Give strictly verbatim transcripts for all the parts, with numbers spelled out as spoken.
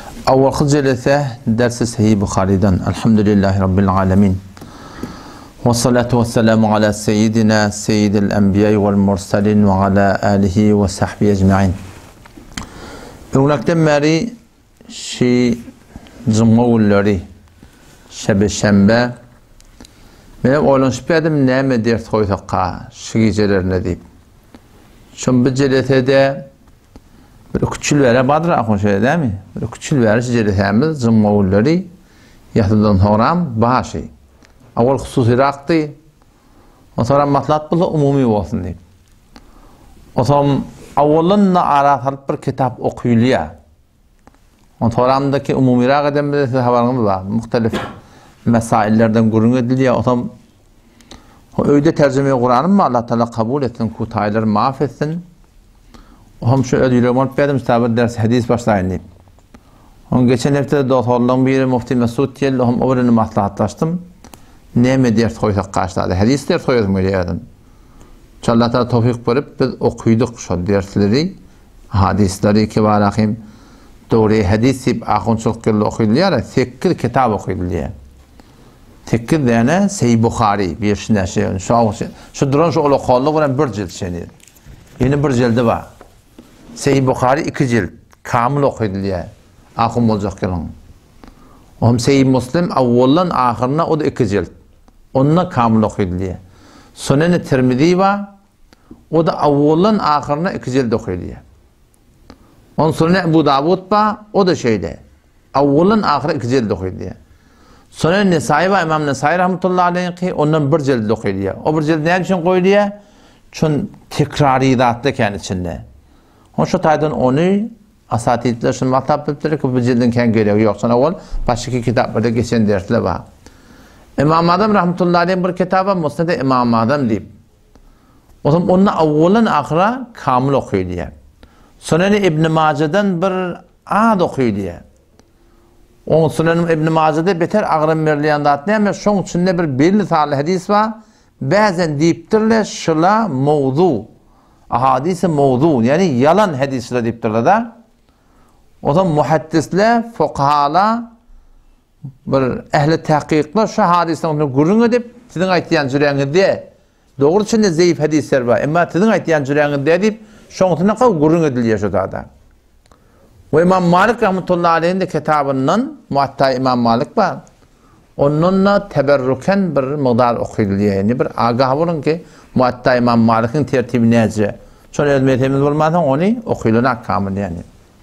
Awwalki jelese dersi Sahih Bukhari'den. Elhamdülillahi Rabbil alemin. Ve salatu ve selamu ala seyyidina seyyidil enbiya vel mursalin ve ala alihi ve sahbihi ecma'in. Öğlekten beri şi cumhurları şebeşembe ve olanışıp edim neyme dert koydukka şi gecelerine deyip. Şun bir jelesede bir küçül vere badır akın şey değil mi? Bir küçül vere jelesemiz cumhurları yatıdan horam başı. Awal hususi raktı. O sonra matlat bulu umumi olsun deyip. O sonra awalınla aratıp bir kitap okuyuluya. O toramdaki umumi rak edemde size haberiniz var. Muhtelif mesaillerden gurun ediliyor. O zaman öyle tercüme-i Kur'an'ın mı Allah Teala kabul etsin, kutayları maaf etsin. O zaman şu ödüyle olup bedim tabi ders hadis başlayın deyip. O geçen hafta doktorluğun biri Mufti Mesud diye o o birini maslahatlaştım. Neyme dert koysak karşıladı. Hadis dert koydum öyle yerden. Allah Teala tevfik verip biz okuyduk şu dersleri, hadisleri ki var akım. Doğru hadis ip akın çok kırlı okuyuluyor. Tekkir kitap okuyuluyor. Tekkir de yani Sahih Bukhari bir şey şey. Şu şu duran şu ola kallı olan bir cilt şeydir. Yeni bir cildi var. Sahih Bukhari iki cilt. Kamil okuyuluyor. Akım olacak kelin. Om Sahih Müslim avvaldan ahirine o da iki cilt. Onunla kamil okuyuluyor. Sunen-i Tirmizi var. O da avvaldan ahirine iki cilt okuyuluyor. On sonra Ebu Davud var. O da şeyde. Avvaldan ahire iki cilt okuyuluyor. Sunen-i Nesai var. İmam Nesai rahmetullahi aleyhi. Ondan bir cilt okuyuluyor. O bir cilt ne için koyuluyor? Çünkü tekraridatlı kendi içinde. On şu taydan onu asatidler şunu matap ettiler ki bu cildin kendi gereği yok. Sonra ol başka kitaplarda geçen dersler var. İmam Adam rahmetullahi aleyhi bir kitaba Musned-i İmam Adam deyip. O zaman onun avvalın ahire kamil okuyuluyor. Sunen-i İbn Mace'den bir ad okuyuluyor. O Sunen-i İbn Mace'de beter ağrım verliyen de atlayamıyor. Şunun içinde bir belli tarih hadis var. Bazen deyiptirler şıla mevzu. Ahadisi mevzu. Yani yalan hadisler deyiptirler da. O zaman muhaddisler, fukahalar, bir ehli tahkikler şu hadisten gurun edip sizin aytlayan cüreğiniz diye. Doğru içinde zayıf hadisler var. Ama sizin aytlayan cüreğiniz diye deyip şoňtuna qaw gurun ediliyor şu dada. Ve İmam Malik rahmetullahi aleyhi'nin de kitabından Muatta İmam Malik var. Onunla teberrüken bir miqdar okuyuluyor. Yani bir agah olun ki Muatta İmam Malik'in tertibi nece. Şöyle özmeyetimiz olmadan onu okuyuluna kamil yani.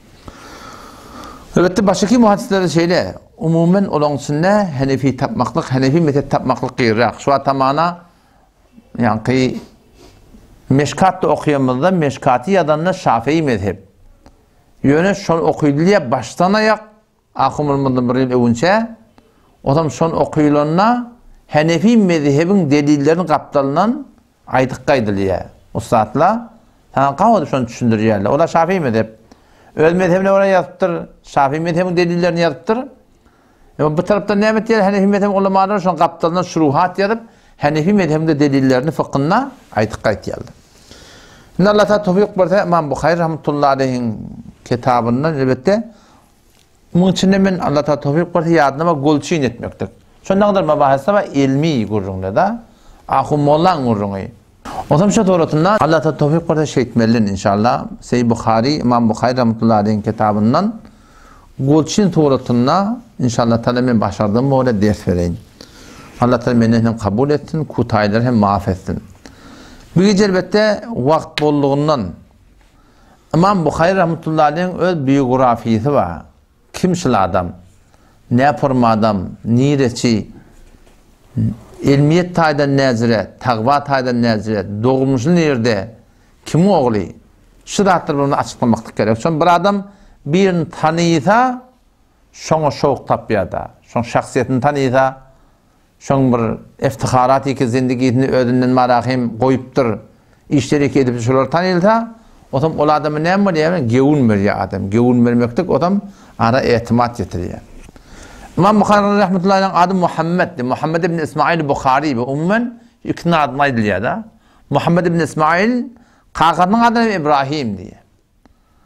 Evet, başka muhaddisleri şeyle umumen olan içinde Hanefi tapmaklık, Hanefi metet tapmaklık gıyrak. Şu atamana yani ki Meşkat okuyamında Meşkati yadanına Şafii mezhep. Yöne şun okuyuluya baştan ayak akımılmında bir yıl evunçe o zaman şun okuyuluna Hanefi mezhebin delillerini kaptalından aydık kaydılıyor. O saatla sana kavadı şunu düşündürüyorlar. O da Şafii mezhep. Öz mezhebine oraya yazıptır. Şafii mezhebin delillerini yazıptır. E, bu tarafta nimet yer Hanefi mezhebin ulamaları şun kaptalından şuruhat yazıp Hanefi mezhebinde delillerini fıkhına aydık kaydılıyor. Şimdi Allah Teala tevfik verse İmam Bukhari rahmetullahi aleyhi'nin kitabından elbette bunun içinde ben Allah Teala tevfik verse yardıma golçin etmektir. Şundan kadar mabahası var ilmi gurrunla da ahum olan gurrunu. O zaman şu doğrultusunda Allah Teala tevfik verse şey etmelidir inşallah. Sahih Bukhari, İmam Bukhari rahmetullahi aleyhi'nin kitabından golçin doğrultusunda inşallah Teala ben başardığım böyle ders vereyim. Allah Teala beni kabul etsin, kutayları hem maaf etsin. Bir gece elbette vakt bolluğundan İmam Bukhari rahmetullahi aleyhi'nin öz biyografisi var. Kimşil adam, ne yapırma adam, nireçi, ilmiyet taydan nezire, takva taydan nezire, doğmuşun yerde, kim oğlu? Şu rahatlar bunu açıklamaklık gerek. Çünkü bir adam birini tanıysa, şuna şoğuk tapıyada, şuna şahsiyetini tanıysa, şoň bir iftiharat ki zindigini ödünden marahim koyuptur. İşterik edip şolar tanılsa, o zaman o adamı näme diýär? Gewun berýär adam. Gewun bermekdik odam ara etimat getiriyor. İmam Bukhari rahmetullahi aleyhi adı Muhammed, Muhammed ibn İsmail Bukhari ve umumen ikna adına ediliyor da. Muhammed ibn İsmail, kakaның adı İbrahim diye.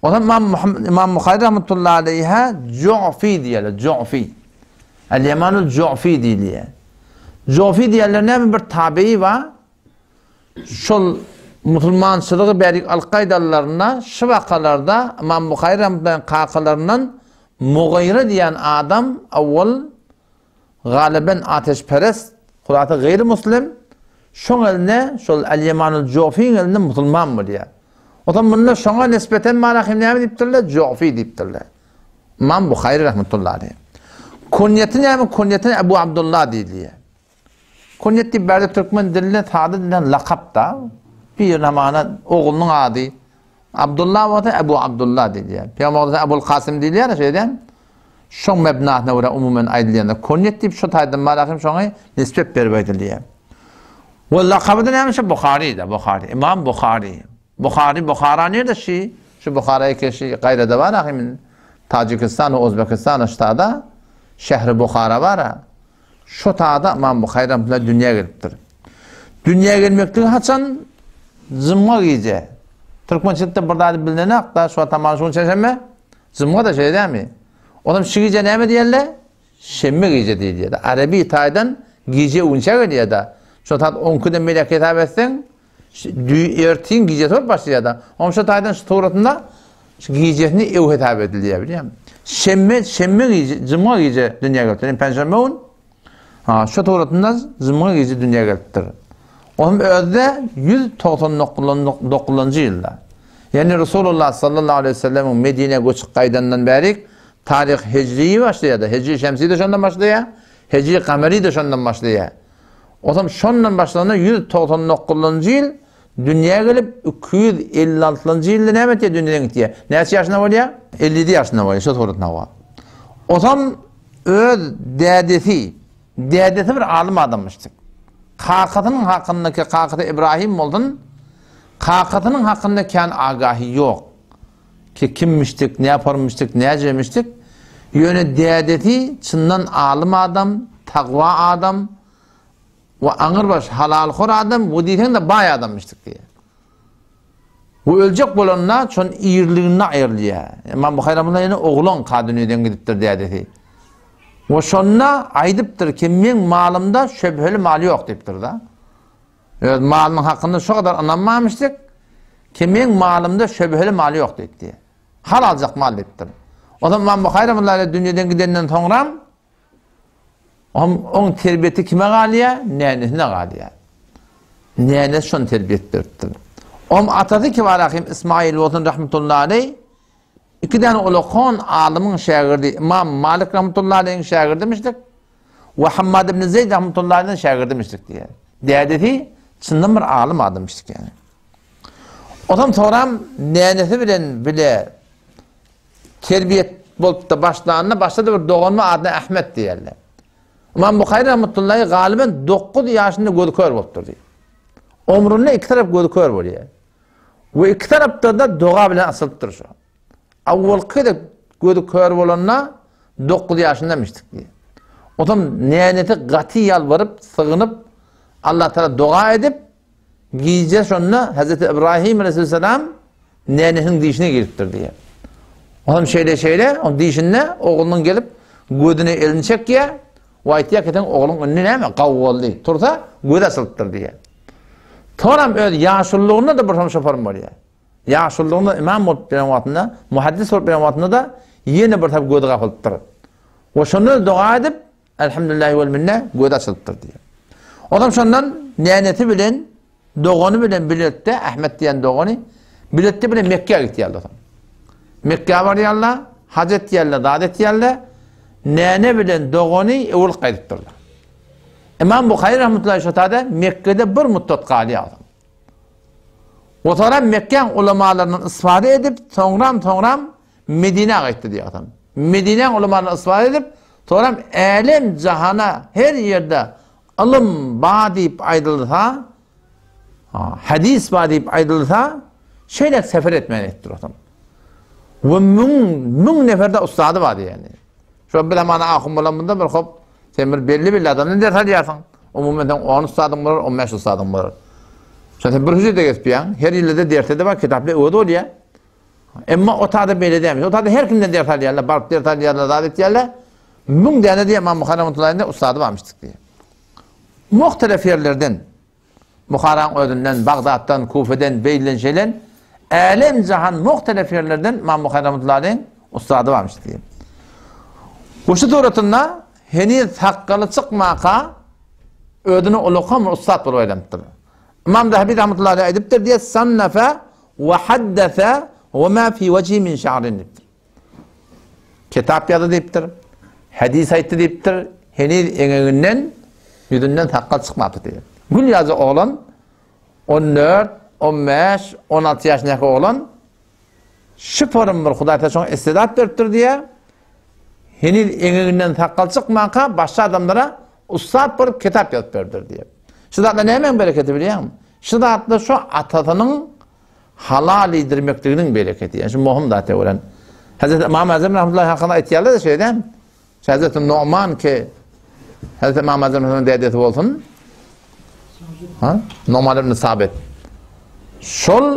O zaman İmam, Muhammed, İmam Bukhari rahmetullahi aleyhe Ju'fi diyorlar. Ju'fi. El-Yemanul Ju'fi diye. Ju'fi diyorlar bir tabi'i var. Şol Müslümançılığı berik al-Qaydalarına şu vakalarda İmam Bukhari rahmetullahi kakalarından Mughire diyen adam avval galiben ateşperest, Kur'atı gayrimüslim, şun eline, şol El-Yemanul Ju'fi'nin eline Müslüman mı diye. O zaman bunlar şuna nispeten manakim ne deyiptirler? Ju'fi deyiptirler. İmam Bukhari rahmetullahi aleyhi. Kunyeti ne mi? Kunyeti Ebu Abdullah diye. Kunyet deyip berde Türkmen diline tadı dilen lakap da bir namana oğlunun adı Abdullah var da Ebu Abdullah diye. Peygamber Ebu'l Kasım diye ya şeyden şun mebnasına uğra umumen aydılıyanda kunyet deyip şu taydın manakim şuna nispet berbeydiliye. Ve lakabı da neymiş? Bukhari de Bukhari. İmam Bukhari. Bukhari, Bukhara nerede şi? Şu Bukhara'yı keşi gayrede var ahimin. Tacikistan, Özbekistan aşağıda şehri Bukhara var ha. Şu taada İmam Bukhari rahmetullahi dünyaya geliptir. Dünyaya gelmekliği haçan zımma giyce. Türkmençilikte burada bilinene akta şu tamam şunu çeşeme. Zımma da şey değil mi? O zaman şu giyce ne mi diyorlar? Şemme giyce diye de. Arabi taydan giyce unça geliyor da. Şu taada onkudan melek hitap etsin. Ertin giycesi başlıyor da. Ama şu taydan şu tuğratında giycesini ev hitap ediliyor biliyor musun? Şemme, şemme giyce, zımma giyce dünyaya geliptir. Penşembe un. Ha, şu tuğratında zımma giyce dünyaya geliptir. Onun özde yüz doksan dokuzuncu yılda. Yani Resulullah sallallahu aleyhi ve sellem'in Medine göçük kaydandan beri tarih Hecri'yi başlıyor da. Hecri Şemsi de şundan başlıyor. Hecri Kameri de şundan başlıyor. O zaman şundan başlayan yüz doksan dokuzuncu yıl dünyaya gelip iki yüz elli altıncı yılda ne diye dünyadan gitti. Nesi yaşına var ya? elli yedi yaşına var ya. Şu tuğratına var. O zaman öz dedesi, dedesi bir alim adammıştık. Kakatının hakkındaki kakatı İbrahim oldun, kakatının hakkındaki agahi yok. Ki kimmiştik, ne yaparmıştık, ne yapamıştık. Yöne dedeti çından alim adam, takva adam ve anırbaş halalkhor adam, bu diyeten de bay adammıştık diye. Bu ölecek olanlar çon iyirliğine ayırlıyor. İmam Bukhari rahmetullahi oğlan kadınıyden gidiptir dedeti. Ve şonna aydıptır ki men malımda şüpheli mali yok deyiptir da. Evet, malımın hakkında şu kadar anlamamıştık ki men malımda şüpheli mali yok deyip diye. Hal alacak mal deyiptir. O zaman İmam Bukhari rahmetullahi dünyadan gidenden sonra onun terbiyeti kime galiye? Nenesine galiye. Nenesi şunu terbiyet ettir. Onun atası ki var akım İsmail olsun rahmetullahi aleyh. İki tane ulukon alimin şagirdi İmam Malik rahmetullahi aleyh'in şagirdi demiştik. Ve Hammad ibn Zeyd rahmetullahi aleyh'in şagirdi demiştik diye. Dedeti çından bir alim adammıştık yani. O zaman sonra nenesi bilen bile terbiyet bolup da başlarına başladı bir doğanma adına Ahmet diyorlar. İmam Bukhari rahmetullahi galiben dokuz yaşında gözükör oluptur diye. Ömründe iki taraf gözükör oluyor. Ve iki tarafta da doğa bilen asılıptır şu. Avvalki de gözükör olanına dokuz yaşındamıştık diye. O zaman neneti gati yalvarıp, sığınıp, Allah Teala dua edip, giyeceğiz onunla Hazreti İbrahim aleyhisselam nenetin dişine giriptir diye. O zaman şeyle şeyle, o dişinle oğlunun gelip, gözünü elini çekiyor, vaytiye keten oğlun önüne ne mi? Kavvallı. Tursa göz asılıptır diye. Sonra öyle yaşıllığında da bir şey şoparım var ya. Yaşıllığında imam olup bir vaatında, muhaddis olup bir vaatında da yeni bir tabi göz kapılıptır. Ve şunu dua edip, elhamdülillahi vel minne göz asılıptır diye. O zaman şundan neneti bilen, doğunu bilen bilette, Ahmet diyen doğunu, bilette bilen Mekke'ye gitti yalda. Mekke'ye var yalda, hacet yalda, dadet yalda, nene bilen doğunu evul kaydettirdi. İmam Bukhari rahmetullahi şatade Mekke'de bir müddet kali aldı. O sonra Mekke ulemalarının istifade edip sonra sonra Medine'ye gitti diye adam. Medine ulemalarının istifade edip sonra alem cihana her yerde ilim bağ deyip aydılırsa, hadis bağ deyip aydılırsa şöyle sefer etmeye ettir adam. Ve mün, mün neferde ustadı vardı yani. Şu bir zamana ahım bulamında bir hop sen bir belli belli adamın ders alıyorsun. Umumenden on ustadın var, on beş ustadın var. Zaten bir hücrede geçpiyen, her yılda da derste de var, kitaplı öğüt oluyor. Emma o tadı böyle demiş. O tadı her kimden dert alıyorlar. Bark dert alıyorlar, zat ediyorlar. Bunun dene diye İmam Bukhari rahmetullahi ustadı varmıştık diye. Muhtelif yerlerden, Bukharan özünden, Bağdat'tan, Kufe'den, Beyl'den şeylen, alem cihan muhtelif yerlerden İmam Bukhari rahmetullahi ustadı varmış diye. Bu şu doğrultusunda henüz hakkalı çıkmaka ödünü uluqam ustad bulup aylanıptır. İmam Zahabi rahmetullahi ediptir diye sannafe ve haddese ve ma fi vecihi min şa'rin diptir. Kitap yazdı diptir. Hadis aytdı diptir. Henüz eňeginden yüzünden hakka çıkmadı diye. Gül yazı oğlan on dört, on beş, on altı yaşındaki oğlan şu forum bir Hudaý taşoň istidat beripdir diye henüz eňeginden hakka çıkmaka başka adamlara ustad bolup kitap yazıp berdir diye. Şu zatla nämen bereketi bilýärmi? Şu zatla şu atatynyň halal yedirmekliginiň bereketi. Yani şu muhim da teoren. Hazreti İmam Azam rahmetullahi hakkında aytýarlar da şeyden. Hazreti Nu'man ki Hazreti İmam Azam'ın dedesi olsun. Ha? Nu'man ibn Sabit. Şol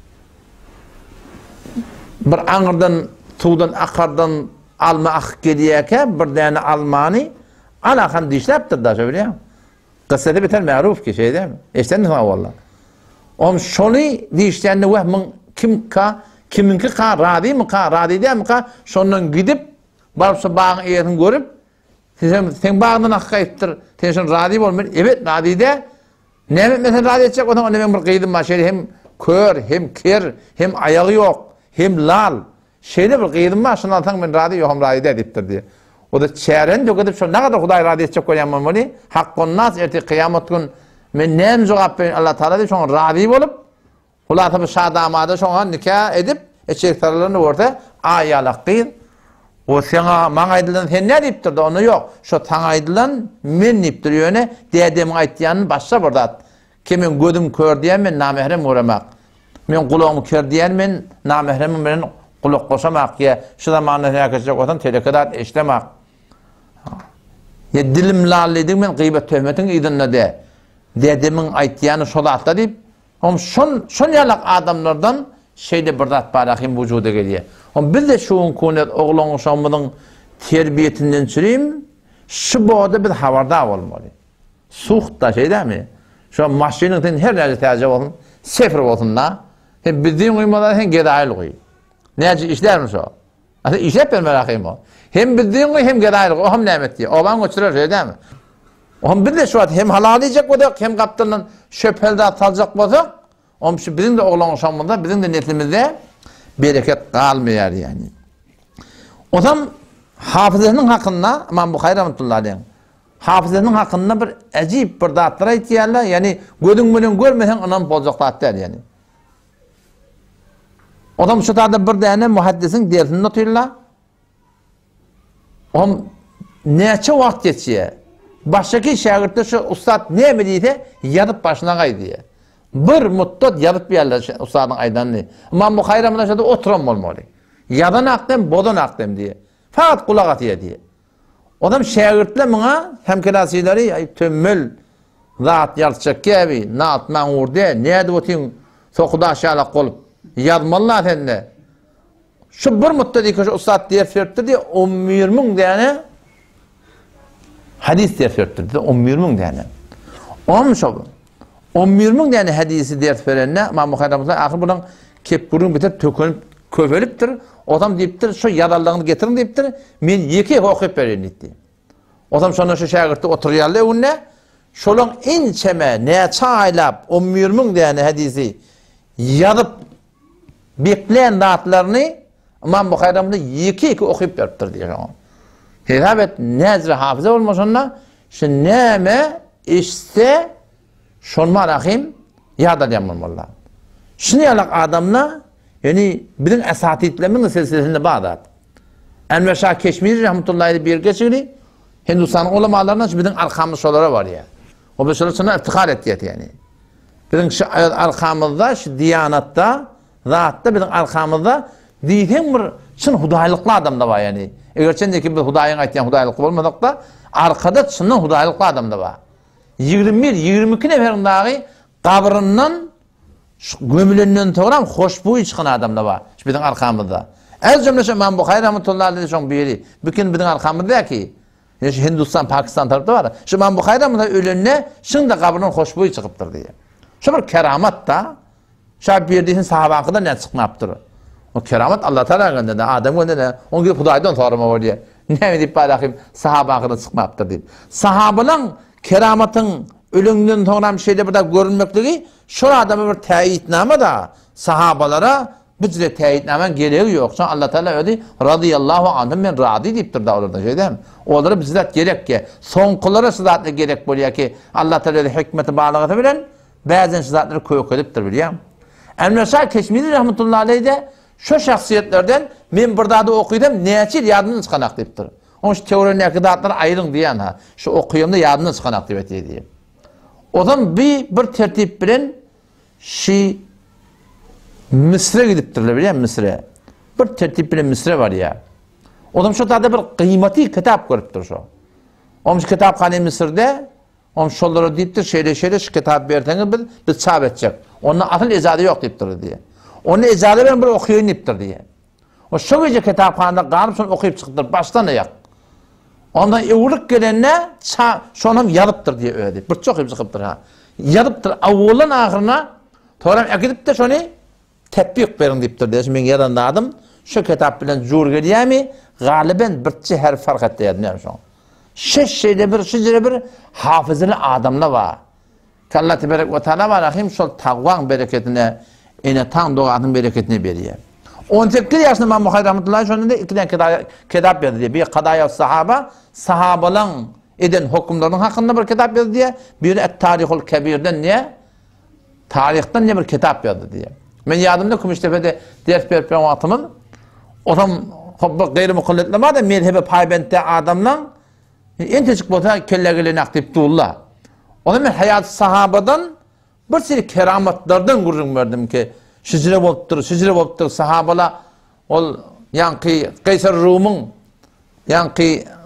bir aňyrdan, tuğdan, akardan alma ak geliyeke bir däne almany alakan dişlepdir da şöyle. Kıssada biter ma'ruf ki şey değil mi? Eşten ha vallahi. Om şoli dişlerini ve kim ka kiminki ka radi mi ka radi değil mi ka şondan gidip barıp şu bağın eğetin görüp sen sen bağından akayıptır. Sen şun radi olmuyor. Evet radi de ne mesela radi edecek o zaman ne bir kıydım maşeri hem kör hem kir hem ayağı yok hem lal şeyde bir kıydım ma şundan tan ben radi yok hem radi de ediptir diye. O da çeren döküp şu ne kadar Hudaý radi edecek koyamam bunu. Hakkın nas erti kıyamet gün men nem jogap ben Allah Taala de şoň radi bolup Hulatı bir şadamada şoňa nikah edip eçek taralaryny orta aýalak gyň. O sana maňa aýdylan sen ne dipdir onu yok. Şu taň aýdylan men dipdir ýöne dedem aýtýany başga bir zat. Kimin gözüm kör diýen men namehrem uğramak. Men gulağım kör diýen men namehrem bilen gulak goşamak ýa şu zamanda näkejek otan telekedat eşlemek. Ya dilim lallydyň men gıybet töhmetiň ýdynda de. Dedemin aýtýany şol atda dip Om şon şon ýalak adamlardan şeyde bir zat barahim wujuda gelýär. Om biz de şu konuda oğlan şamynyň terbiýetinden çürem, şu boda biz habardar bolmaly. Suhda şeydämi? Şu maşynyň her näde täze bolsun, sefer bolsun da. Hem bizden uýmalar hem gedaýlyk uý. Näçe işlermi şo? Asa işlep bermerahim o. Hem bizden uý hem gedaýlyk, o hem nämet diýär. Oban göçürer şeydämi? Om bir de şu hem halal edecek bodak hem kaptanın şöpelde atalacak bodak. Om şu bizim de oğlan şamında bizim de netimizde bereket kalmıyor yani. O zaman hafızanın hakkında İmam Bukhari rahmetullahi aleyh hafızanın hakkında bir acayip bir zatlar aytýarlar. Yani gözün bilen görmesen ondan bozaklat der yani. O zaman şu tarzda bir tane muhaddisin dersini notuyla. Om neçe wagt geçýär? Baştaki şagirtler şu ustad ne mi deydi? Yadıp başına kay diye. Bir muttat yadıp bir yerler ustadın aydanını. İmam Bukhari rahmetullahi oturan olmalı. Yadan akdem, bodan akdem diye. Fakat kulak atıya diye. Adam şagirtler bana hemkelasileri ay tömmül zat yartacak gibi naat manur diye neydi otin sokuda aşağılık kolup yazmalılar sende. Şu bir muttat iki ustad diye ferttir diye on yirmin tane hadis ders verdi. on yirmin tane. Olmuş o. on yirmin tane hadisi ders verenne İmam Bukhari rahmetullahi ahir bunun kep burun biter tökönüp köveliptir. Adam deyiptir şu yadallığını getirin deyiptir. Men iki okuyup bereyim deyipti. Adam sonra şu şagirti oturýarlar önüne. Şolun inçeme neçe aylap on yirmin tane hadisi yazıp bekleyen zatlaryny İmam Bukhari rahmetullahi iki iki okuyup beripdir diýär. Hesabet nezre hafıza olmasında şu neme işte şonma rahim yada diýärler. Şunu ýalak adamla yani bizim esatitlerin silsilesinde Bağdat. Enver Şah Keşmiri rahmetullahi bir geçiri Hindistan ulemalarından bizim arkamız şolara var ya. O bir şuna iftihar etdi yani. Bizim şu arkamızda şu diyanatta zatta bizim arkamızda diýen bir şun hudaýlykly adam da var yani. Egerçendeki bir Hudaýyň aýtýan hudaýlyk bolmasak da arkada şundan hudaýlykly adam da var. yirmi bir yirmi iki neferin dagy gabryndan gömülenden toğram hoşbuy çıkan adamlar var. Bizim arkamızda. Ez cümlesi İmam Bukhari rahmetullahi aleyhi şoň biri. Bütün bizim arkamızda ki Hindistan, Pakistan tarafta var. Şu İmam Bukhari rahmetullahi ölünne şunda kabrından hoşbuy çıkıptır diye. Şu bir keramat da şab birdiğin sahabankıda ne çıkmaptır. O keramat Allah Teala gönderdi. Adam gönderdi. On gidip Hudaydan sorma var diye. Ne mi deyip bakayım sahabankıda çıkmaptır deyip. Sahabalan keramatın ölümden sonra şeyde burada görünmekteki şu adamı bir teyitname da sahabalara bizde teyitnamen gereği yok. Sonra Allah Teala öyle radıyallahu anhum men radi deyiptir da orada şey değil mi? Onlara bizde gerek ki sonkulara sıdatlı gerek boluyor ki Allah Teala öyle hikmeti bağlığı bilen bazen sıdatları koyuk ediptir biliyor musun? Emre Keşmiri rahmetullahi aleyhi de şu şahsiyetlerden men burada da okuyordum neçil yadını çıkanak deyiptir. Onun şu teorinin akidatları ayrın diyen ha. Şu okuyumda yadını çıkanak deyip diye. O zaman bir, bir tertip bilen şi Mısır'a gidiptirler biliyor musun Mısır'a? Bir tertip bilen Mısır'a var ya. O zaman şu tarzda bir kıymeti kitap görüptür şu. O şu kitapkhane Mısır'da o şolları deyiptir şeyle şeyle şu kitap verdiğiniz biz, biz çap edecek. Onun asıl izadı yok deyiptir diye. Onun izadı ben bir okuyun deyiptir diye. O şu gece kitaphanede kalıp sonra okuyup çıktır baştan ayak. Ondan evlilik gelenine şonam yarıptır diye öyle. Bir çok hepsi kıptır ha. Yarıptır. Avulun ahırına toram ekidip de şunu tepbik verin deyiptir diye. Şimdi ben yarandadım. Şu kitap bilen zor geliyor mi? Galiben birçi her fark etti yadım. Şeş şeyde bir, şecere bir hafızlı adamla var. Allah tebarek ve teala var. Rahim şol tağvan bereketine, ene tan doğanın bereketine veriyor. on sekiz yaşında İmam Bukhari rahmetullahi sonunda iki tane kitap yazdı diye. Bir Kadaya Sahaba, sahabalan eden hükümlerinin hakkında bir kitap yazdı diye. Bir Et-Tarihul Kebir'den niye? Tarihten ne bir kitap yazdı diye. Ben yadımda Kumuştepe'de ders verpem atımın. O zaman gayrimukulletle var da mezhebe paybente adamla en teşik bota kellegelerine aktif tuğulla. O zaman hayat sahabadan bir sürü keramatlardan gururun verdim ki şicre boluptur, şicre boluptur sahabala ol yankı Kaysar Rum'un yankı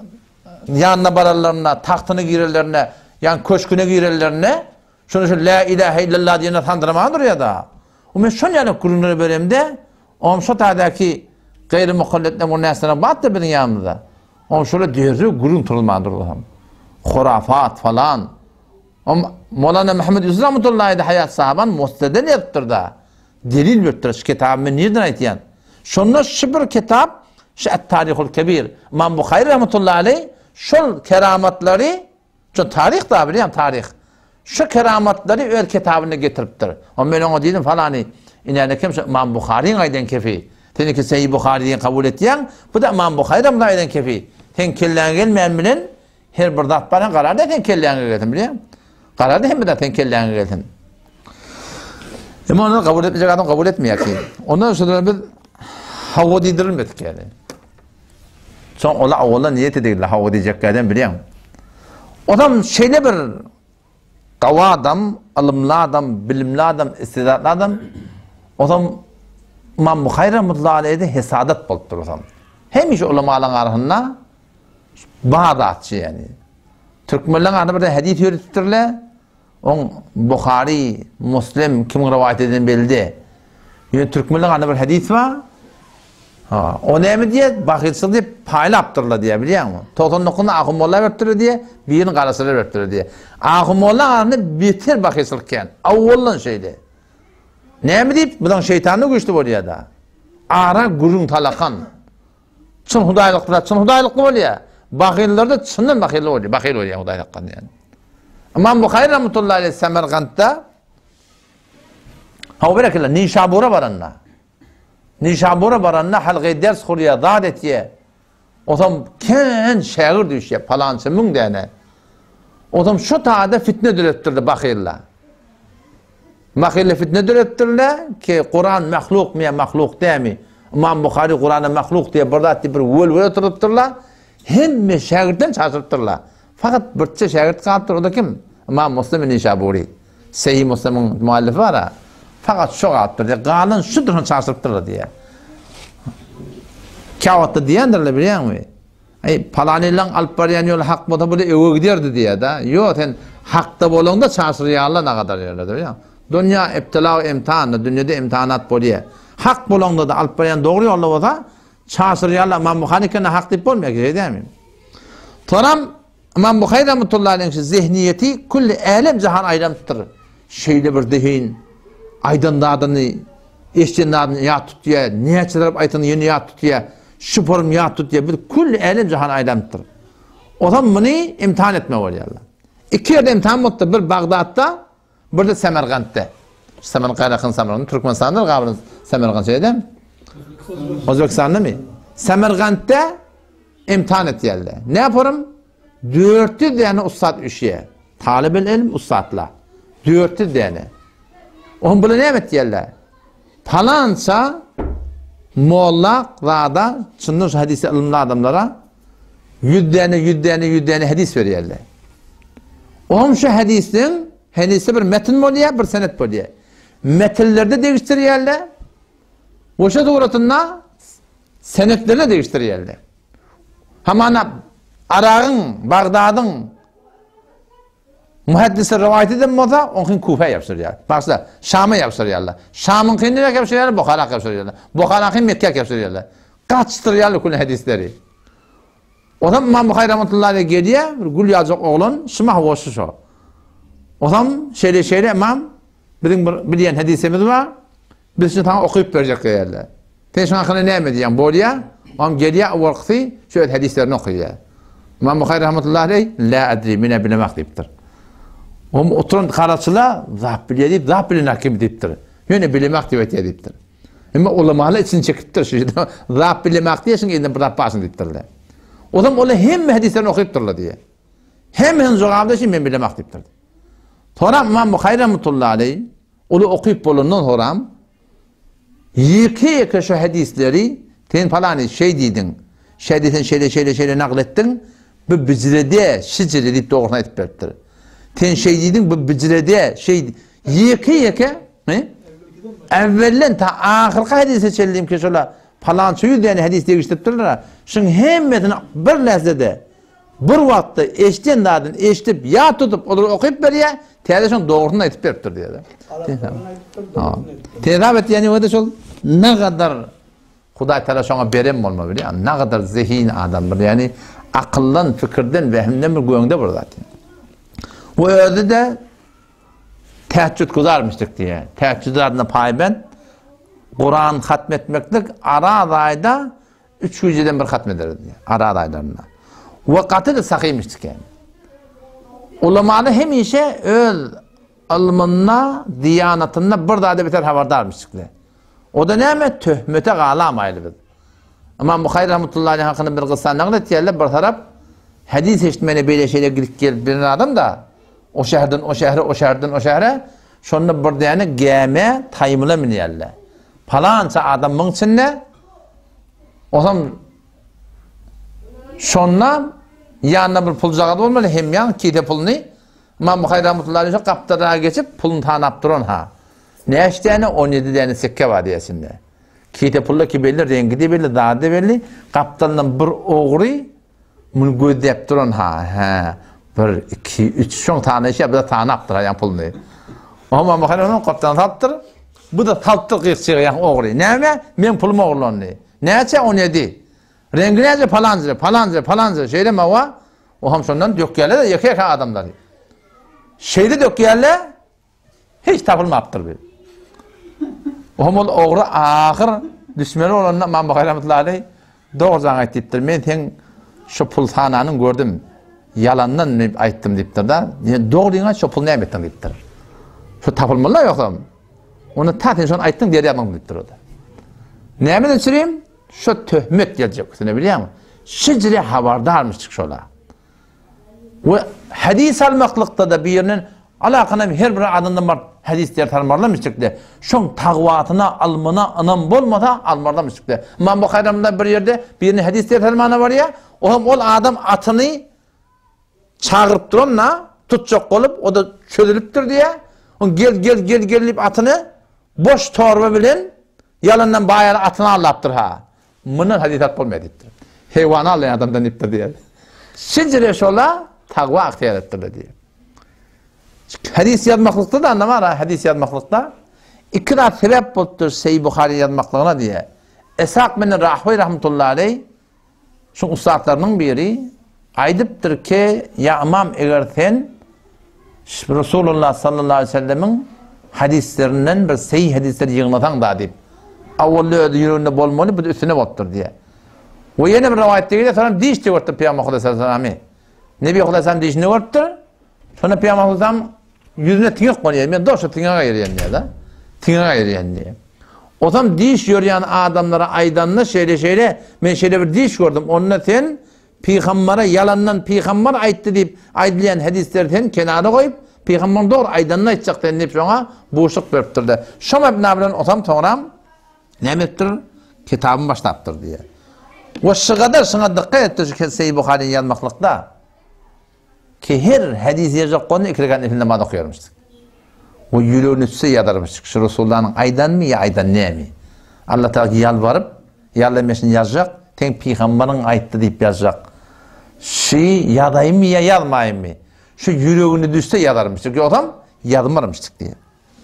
yanına bararlarına, tahtını girerlerine, yan köşküne girerlerine şunu şu la ilahe illallah diye tanıdırmadır ya da. O men şun yani kurunları bölümde o şu tadaki gayrimuhalletle bu nesne battı benim yanımda. O şöyle diyordu gurun tutulmadır Allah'ım. Hurafat falan. O Mevlana Muhammed Yusuf rahmetullahi de hayat sahaban mustedel yaptır da. Delil vertir şu kitabımı nereden aytiyan? Şunlar şu bir kitap şu Et-Tarihul Kebir. İmam Bukhari rahmetullahi aleyhi şu keramatları şu tarih da biliyorum tarih. Şu keramatları öyle kitabını getiriptir. O ben ona dedim falan inene kimse İmam Bukhari'nin aydan kefi. Senin ki Seyyid Bukhari'yi kabul ettiyen bu da İmam Bukhari rahmetullahi aydan kefi. Sen kelleğine gelmeyen bilen her bir datbana karar da sen kelleğine geldin biliyor musun? Karar da hem de sen kelleğine geldin. Ama onu kabul etmeyecek adam kabul etmiyor ki. Ondan sonra biz hava diydirilmedik yani. Son ola ola niyet edildi hava diyecek adam biliyor musun? Adam şeyle bir kava adam, alımlı adam, bilimli adam, istidatlı adam. Adam İmam Bukhari rahmetullahi aleyhi hesadat bolupdur adam. Hem iş ulamaların arasında Bağdatçı yani. Türkmenlerin arasında bir hadis öğretirler. On Bukhari, Müslim kim rivayet eden belli. Yani Türkmenlerin arasında bir hadis var. Ha, o ne mi diye bakılsın diye paylaştırırlar diye biliyor musun? Toton nokunda Ahumullah vertirir diye, birinin karasılar vertirir diye. Ahumullah arasında bitir bakılsınken. Avvallan şeyde. Ne mi deyip? Buradan şeytanı güçlü oluyor da. Ara gurun talakan. Çın hudaylıklar, çın hudaylıklı oluyor. Bakıyllerde çından bakıylı oluyor. Bakıylı oluyor hudaylıklar yani. İmam Bukhari rahmetullahi aleyhi Semerkant'ta ha berekillah Nişabur'a varanla. Nişabur'a varanla halgı ders kuruya zat etiye. O zaman ken şair düşüyor falansı mün dene. O zaman şu taada fitne dörettirdi bakıyla. Bakıyla fitne dörettirdiler ki Kur'an mahluk mi mahluk değil mi? İmam Bukhari Kur'an'a mahluk diye burada bir völ völ oturtturlar. Hem şairden şaşırtırlar. Fakat bir şagird kalıptır o da kim? İmam Müslim Nişaburi. Sahih Müslim'in muallifi var ha. Fakat şu kalıptır diye. Galın şudur şaşırtırlar diye. Kâvatta diyendirler biliyor musun? Ay palaniyle alıp barayan yol hak moda böyle eve giderdi diye da. Yok sen hakta bolon da şaşırıyor Allah ne kadar yerler biliyor musun? Dünya iptila imtihanı, dünyada imtihanat boluyor. Hak bolanda da alıp beren doğru yolla olsa, çağsırıyarlar İmam Bukhari'nin hak deyip bolmayak şey değil mi? Toram İmam Bukhari rahmetullahi aleyhi zihniyeti kulli alem cihan ayramdır. Şeyle bir dehin, aydınladığını, eşcinladığını ya tutuyor, niye çıdarıp aytını yeni ya tutuyor, şu form ya tutuyor, bir kulli alem cihan ayramdır. O zaman bunu imtihan etme oluyorlar. İki yerde imtihan oldu, bir Bağdat'ta, bir de Semerkant'ta. Semerkant'a yakın Semerkant, Türkmenistan'da kabulün Semerkant şey değil mi? Özbekistan'da mı? Semerkant'ta imtihan ettiler. Ne yaparım? Dörtü tane ustad üşüye. Talib-ül ilm ustadla. Dörtü tane. Onun bunu ne ettiler? Falanca molla, rada, çınmış hadisi ilimli adamlara yüz tane, yüz tane, yüz tane hadis veriyorlar. Onun şu hadisin, hadisi bir metin oluyor, bir senet oluyor. Metinlerde değiştiriyorlar. O şey doğrultusunda senetlerine değiştiriyorlar. Hamana Arağın, Bağdad'ın muhaddisi rivayet edin moda, onun Kufa yapıştırıyorlar. Baksana, Şam'a yapıştırıyorlar. Şam'ın kendine yapıştırıyorlar, Bukhara'ya yapıştırıyorlar. Bukhara'nın Mekke'ye yapıştırıyorlar. Kaçtırıyorlar kul hadisleri. O zaman İmam Bukhari rahmetullahi aleyhi geliyor, bir gül yazık oğlun, şımah voşu şu. O zaman şeyle şeyle imam, bizim bilen hadisimiz var, biz şimdi tamam okuyup verecek yerler. Teşvik hakkında ne mi diyeceğim, boğuluyor, o geliyor, o vakti şöyle hadislerini okuyor. İmam Bukhari rahmetullahi aleyhi, la adri, mine bilemek deyiptir. O oturun karaçıla, zah biliyor deyip, zah bilin hakim deyiptir. Yine bilemek deyip deyiptir. Ama ulamalı için çekiptir, zah bilemek diye, şimdi yine bırakmasın deyiptirler. O zaman öyle hem hadislerini okuyupturlar diye. Hem hem zorabda için ben bilemek deyiptir. Sonra İmam Bukhari rahmetullahi aleyhi, onu okuyup bulundan sonra, yıkı yıkı şu hadisleri, ten falan şey dedin, şey dedin, şeyle şeyle şeyle naklettin, bu bicrede, şicre deyip doğruna etip veriptir. Ten şey dedin, bu bicrede, şey, yıkı yıkı, evvelen ta ahirka hadise çeldiğim ki şöyle, falan suyu yani hadis değiştiriptirler. Şimdi hem metni bir lezzetde, bir vakti eşten dadın, eşitip, ya tutup, onu okuyup veriyor, teyze doğruna etip veriptir diye. Teyze yani o da şöyle, ne kadar Huday Teala şuna berem olma biliyor, ne kadar zihin adamdır yani, akıldan, fikirden, vehimden bir göğünde burada. O öyle de teheccüd kuzarmıştık diye. Teheccüd adına payben, Kur'an hatmetmeklik ara adayda üç yüzden bir hatmederdi diye. Ara adaylarına. Vakati de sakıymıştık yani. Ulamalı hem işe öl ilmına, diyanatına bir daha da biter haberdarmıştık diye. O da ne mi? Töhmete galamaylı biz. Ama Bukhari rahmetullahi aleyhi hakkında bir kıssa naklet yerler bir taraf hadis eşitmeni böyle şeyle girip gelip bir adam da o şehirden o şehre o şehirden o şehre şonda bir tane gemi taymıla miniyerler. Falanca adamın içinde o zaman şonla yanına bir pul zağadı olmalı hem yan kite pulunu İmam Bukhari rahmetullahi aleyhi kaptara geçip pulunu tanap duran ha. Ne işte on yedi tane sikke var diyesinde. Kite pulla ki belli, rengi de belli, dağı da belli. Kaptandan bir oğru bunu gödep duran ha. ha. Bir, iki, üç, şon tane şey, bir de tane yaptır yani pulunu. Ama bakın onun kaptanı taptır. Bu da taptır kıyıkçığı yani oğru. Ne mi? Ben pulumu oğurlandı. Ne ise on yedi. Rengi neyse falanca, falanca, falanca. Şeyde mi var? O ham sondan dök yerle de yaka yaka adamlar. Şeyde dök yerle hiç tapılmaptır bir. O ham oğru ahir düşmeni olanla İmam Bukhari rahmetullahi aleyhi doğru zaman ayttıptır. Men sen şu pul tananın gördüm. Yalandan ayttım deyiptir da. Doğru deyince şu pul ne ettin deyiptir. Şu tapılmalar yoksa onu taten son ayttın diye yapmam deyiptir o da. Ne mi geçireyim? Şu töhmet gelecek. Ne biliyor musun? Şicri haberdarmıştık şola. Ve hadis almaklıkta da birinin alakana her bir adından var hadisler tanımarlamıştık de. Şun tağvatına almına anam bolmada almarlamıştık de. İmam Bukhari'mda bir yerde birinin hadisler tanımana var ya, o hem ol adam atını çağırıp duranla tutacak olup o da çözülüptür diye. On gel gel gel gelip atını boş torba bilen yalandan bayar atını allaptır ha. Bunun hadis at bolmaydıptır. Heyvanı allayan adamdan iptir diye. Şicre şola tağva aktiyar ettirdi diye. Hadis yazmaklıkta da anlamar ha, hadis yazmaklıkta. İkna sebep bolupdur Sahih Buhari yazmaklığına diye. Eshaq bin Rahvey rahmetullahi aleyh şu ustadlarının biri aydıptır ki ya imam eğer sen Resulullah sallallahu aleyhi ve sellemin hadislerinden bir sahih hadisleri yığınlatan da deyip avvallı ödü yürüğünde bolmalı bu da üstüne bottur diye. Ve yeni bir rivayette geliyor sonra diş de vurttur Peygamber sallallahu aleyhi ve sellem. Nebi Aleyhisselam dişini vurttur. Sonra Peygamber Aleyhisselam yüzüne tingak konuyor. Ben doğrusu tingaka yürüyen diye da. Tingaka yürüyen diye. O zaman diş yürüyen adamlara aydanla şeyle şeyle ben şeyle bir diş gördüm. Onunla sen Peygamber'e yalandan Peygamber ayıttı deyip aydlayan hadislerden kenara koyup Peygamber doğru aydanla aytacaklar deyip sonra boşluk veriptir de. Şoma ibn Abi'nin o zaman sonra ne ettir? Kitabın başlattır diye. Ve şu kadar sana dikkat ettir ki Sahih Buhari'nin yazmaklıkta ki her hadis yazık konu ikrigan ifindamada okuyormuştuk. O yüreğini tutsa yadarmıştık. Şu Resulullah'ın aydan mı ya aydan ne mi? Allah Teala yalvarıp yalvarmasını yazacak. Ten Peygamber'in ayıttı deyip yazacak. Şey yadayım mı ya yalmayayım mı? Şu yüreğini düşse yadarmıştık. O adam yadmarmıştık diye.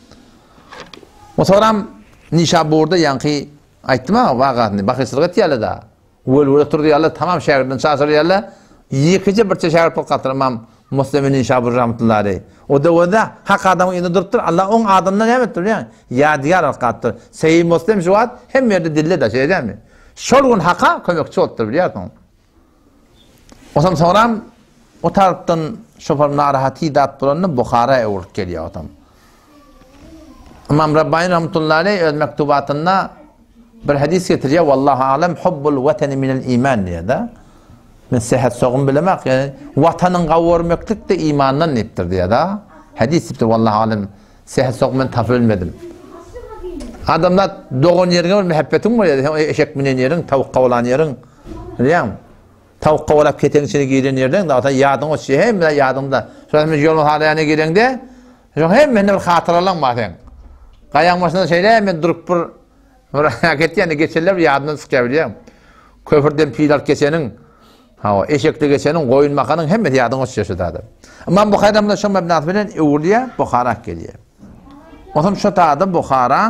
O sonra Nişabur'da yankı ayttım ama vagatını bakıştırgıt yalı da. Öl öl oturdu yalı tamam şehirden çağırır yalı. Yıkıcı bir şehir pol katırmam Müslümin Nişabur rahmetullahi aleyh. O da o da hak adamın yanında duruptur. Allah on adamdan ne ettir yani? Yadigar alkattır. Sahih Müslim şu ad hem yerde dille de şey değil mi? Şolgun haka kömekçi oldu biliyor musun? O zaman sonra o taraftan şoför narahati dat bulanını Bukhara'ya uğrup geliyor adam. İmam Rabbani rahmetullahi aleyh öz mektubatında bir hadis getiriyor. Vallahu alem hubbul vatani minel iman diye de. Ben sehat soğum bilemek yani vatanın kavurmeklik de imandan neptir diye da. Hadis iptir vallahi alem sehat soğum ben tafölmedim. Adamlar doğun yerine muhabbetin var ya eşek minen yerin, tavuk kavalan yerin. Biliyor musun? Tavuk kavalap keten içine giren yerden da yadın o şey hem de yadımda. Sonra biz yolun halayana giren de hem ben bir hatıralan bazen. Kayan başında şeyle hemen durup bir hareket yani geçerler yadını sıkabiliyor. Köprüden pilar kesenin ha eşekte geçenin koyun makanın hem de yadın o şey şudadı. Ama bu kaydamda şu mebnat bilen evliya Bukhara geliyor. O zaman şu tadı Bukhara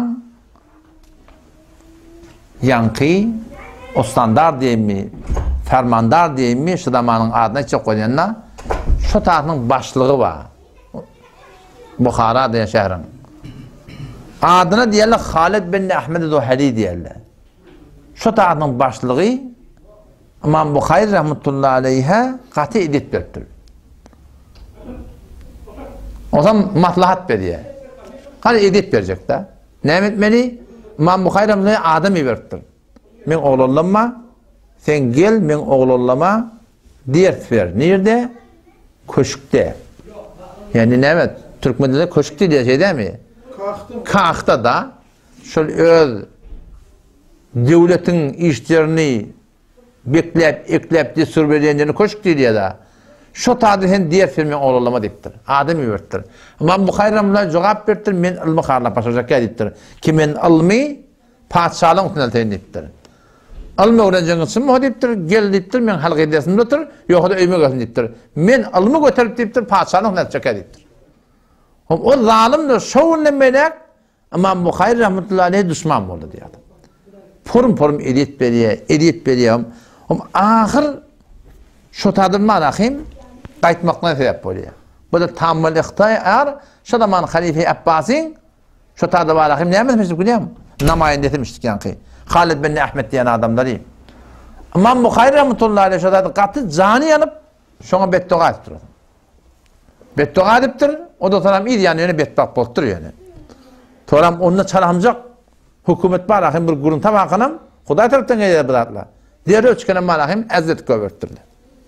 yankı o standart diyeyim mi, fermandar diyeyim mi, şu zamanın adına çok koyanına şu tarafının başlığı var. Bukhara diye şehrin. Adına diyorlar Halid bin Ahmed Zuhali diyorlar. Şu tarafının başlığı İmam Bukhari rahmetullahi aleyhe katı edit veriptir. O zaman maslahat veriyor. Hani edit verecek de. Ne etmeli? İmam Bukhari rahmetullahi adam veriptir. Men oğlullama, sen gel men oğlullama diyet ver. Nerede? Köşkte. Yani ne evet? Türkmen'de köşkte diye şey değil mi? Kahta da şöyle öz devletin işlerini beklep, eklep de sürbelenlerini köşkte diye da şu tadihin diğer firmin oğlullama deyiptir. Adım veriptir. İmam Bukhari rahmetullahi cevap veriptir. Men ilmi karla başlayacak deyiptir. Ki men ilmi padişahlığın tünelteyin deyiptir. Alma öğreneceğin mı deyiptir, gel deyiptir, men halk edesin deyiptir, yok da öyme gelsin deyiptir. Men alımı götürüp deyiptir, padişahlığın netçaka deyiptir. O zalimdir, şovunla melek, İmam Bukhari rahmetullahi aleyhi düşman oldu diye adam. Porum porum edit veriyor, edit veriyor. Ahir, şu tadım manakim, kayıtmakla sebep oluyor. Bu da tammül ihtiyar, şu zaman Halife Abbas'in, şu tadım manakim ne yapmıştık biliyor musun? Namayin demiştik yani. Halid bin Ahmed diyen adamlar değil. İmam Bukhari rahmetullahi aleyhi şurada katı canı yanıp şuna beddua ettir. Beddua ediptir. O da tamam iyi yani yine beddua boltur yani. Toram onunla çalamcak hükümet barahim bir gurun tabakınam Huday taraftan geliyor bulatla. Diğer ölçkene malahim ezzet gövertirdi.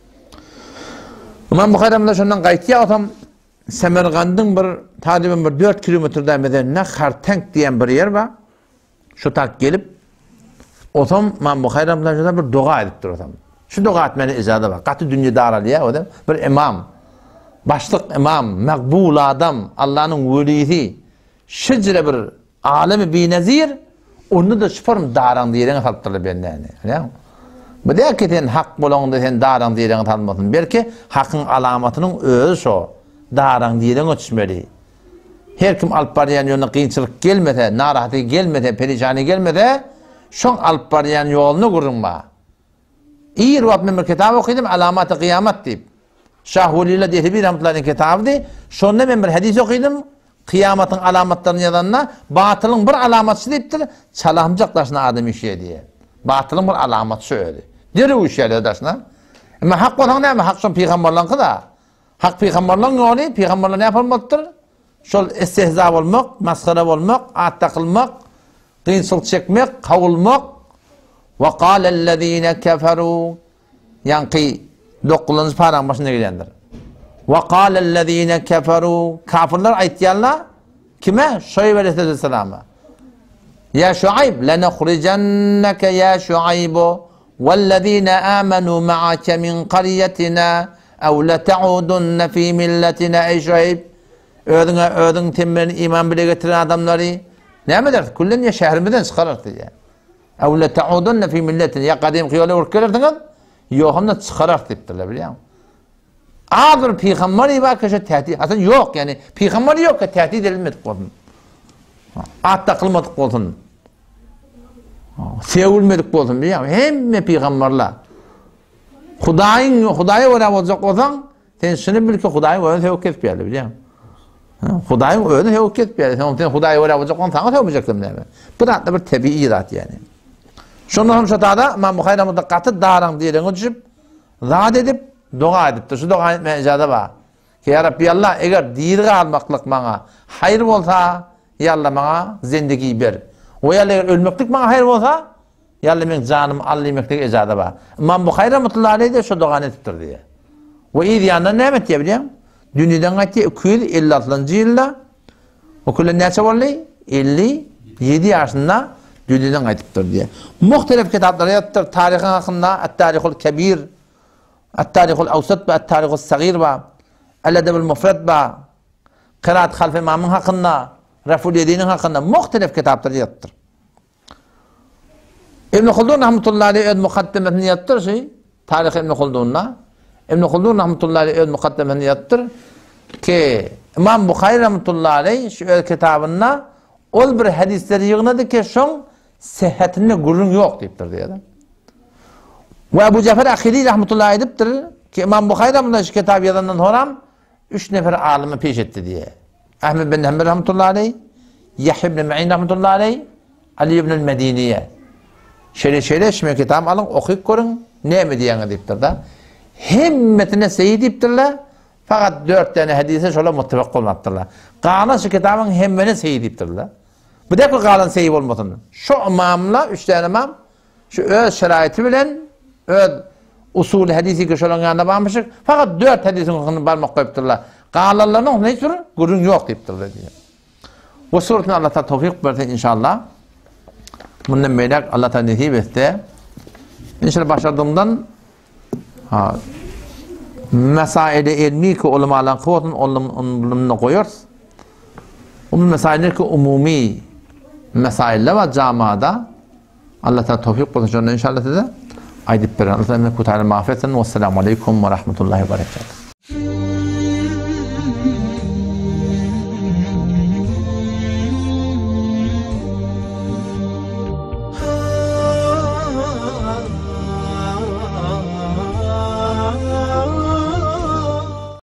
İmam Bukhari rahmetullahi şundan qaytiya otam Semergand'ın bir tadibin bir dört kilometreden medenine Hartank diyen bir yer var. Şu tak gelip otam İmam Bukhari rahmetullahi bir dua ediptir otam. Şu dua etmenin izadı var. Katı dünyada aralıya o da bir imam. Başlık imam, makbul adam, Allah'ın velisi. Şicre bir alemi binezir, onu da şüpharım daran diyerine tattırlı benden. Bu da hakikaten hak bulanında sen daran diyerine tanımadın. Belki hakkın alamatının özü şu. daran diyen ötüşmeli. Her kim alıp barayan yoluna kıyınçılık gelmede, narahatı gelmede, perişani gelmede, şon alıp barayan yolunu kurunma. İyi ruhat memur kitabı okudum, alamat-ı kıyamet deyip. Şahvulillah diye bir rahmetullah'ın kitabı deyip, şonda memur hadis okudum, kıyametin alamatlarını yazanına, batılın bir alamatçı deyiptir, çalamcaklaşına adam işe diye. Batılın bir alamatçı öyle. Deri o işe edersin. Ama hak olan ne mi? Hak son peygamberlerin kıda. Hak peygamberlerin ne oluyor? Peygamberler ne yapılmaktır? Şol istihza olmak, maskara olmak, at takılmak, kıyınçılık çekmek, kavulmak. Ve kâlellezîne keferû. Yankı dokkulunuz paran başına gidendir. Ve kâlellezîne keferû. Kafirler ayettiyanlar kime? Şuayb aleyhisselam'a. Ya Şuayb, lenekhuricenneke ya Şuaybu vellezîne âmenû ma'ake min qaryetina ev lete'udunne fî milletine ey Şuayb. Ödüne ödün temmerini iman bile getiren adamları ne mi der? Kullen ya şehrimizden çıkarırdı ya. Ev lete'udunne fî milletine ya kadim kıyole urkelerdiniz yoğunla çıkarır deyiptirler biliyor musun? Ağdır peygamberi var ki tehdit. Aslında yok yani. Peygamberi yok ki tehdit edilmedik olsun. At takılmadık olsun. Sevilmedik olsun biliyor musun? Hem peygamberler. Hudayın, Huday'a öyle olacak olsan sen şunu bil ki Huday'ın öyle tevkif etmeyeli biliyor musun? Huday'ın öyle tevkif etmeyeli. Sen Huday'a öyle olacak olsan sana tevkifecektim değil mi? Bu da bir tabi irat yani. Şundan sonra da İmam Bukhari mutlakatı dağıran diyerek düşüp zat edip dua edip şu dua etmeye icazı var. Ki ya Rabbi Allah eğer diyirge almaklık bana hayır olsa ya Allah bana zindegiyi ver. O ya eğer ölmeklik bana hayır olsa ya Allah benim canım allimeklik icazı var. İmam Bukhari rahmetullahi aleyhi de şu dua etiptir diye. Ve iyi yandan ne emet diye biliyor musun? Dünyadan ati iki yüz elli altıncı yılda o kullen neçe vallahi elli yedi yaşında dünyadan aytıptır diye. Muhtelif kitapları yattır. Tarihin hakkında At-Tarihul Kebir, At-Tarihul Awsat ve At-Tarihul Sagir ve El-Edebul Mufred ve Kıraat Half İmam'ın hakkında, Reful Yedi'nin hakkında muhtelif kitapları yattır. İbn-i Khaldun rahmetullahi aleyhi öz mukaddemetini yattır şey, Tarih İbn-i Khaldun'la. İbn-i Khaldun rahmetullahi aleyhi öz mukaddemetini yattır ki İmam Bukhari rahmetullahi aleyhi şu öz kitabında ol bir hadisleri yığınadı ki şun sıhhatine gurrun yok deyiptir diye. Ve Ebu Cafer Akhili rahmetullahi ediptir ki İmam Bukhari rahmetullahi şu kitabı yazandan sonra üç nefer alimi peş etti diye. Ahmed bin Hanbel rahmetullahi aleyhi, Yahya ibn Ma'in rahmetullahi aleyhi, Ali ibn el-Mediniye. Şöyle şöyle şimdi kitabı alın okuyup görün ne mi diyene deyiptir da. Himmetine seyit deyiptirler fakat dört tane hadise şöyle mutlaka olmaktırlar. Kalan şu kitabın hemmene seyit deyiptirler. Bu da kalan seyit olmasın. Şu imamla üç tane imam şu öz şeraiti bilen öz usul hadisi ki şöyle yanında varmışık fakat dört hadisin hakkında parmak koyupturlar. Kalanlarının ne tür? Gurun yok deyiptirler diye. Bu suretine Allah ta tevfik versin inşallah. Bundan meylak Allah ta nesip etti. İnşallah başladığımdan ha, mesaili ilmi ki ulemaların kuvvetini onunla koyuyoruz. O mesailer ki umumi mesailler var camiada. Allah ta tevfik versin inşallah size. Aydip beren. Allah'ın kutayla mağfiretin. Vesselamu aleyküm ve rahmetullahi ve berekatuhu.